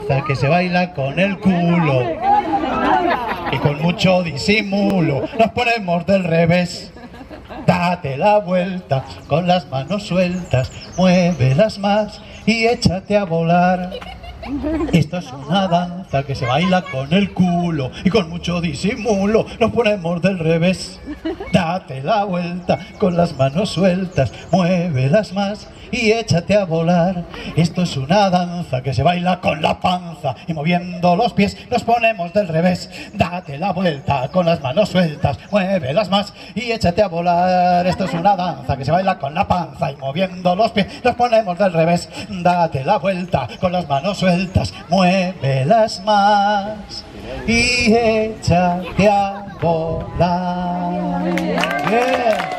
danza que se baila con el culo y con mucho disimulo. Nos ponemos del revés. Date la vuelta con las manos sueltas, muévelas más y échate a volar. Esto es una danza que se baila con el culo y con mucho disimulo. Nos ponemos del revés. Date la vuelta con las manos sueltas, muévelas más y échate a volar. Esto es una danza que se baila con la panza y moviendo los pies nos ponemos del revés. Date la vuelta con las manos sueltas, muévelas más y échate a volar. Esto es una danza que se baila con la panza y moviendo los pies nos ponemos del revés. Date la vuelta con las manos sueltas, muévelas más y échate a volar. Bien.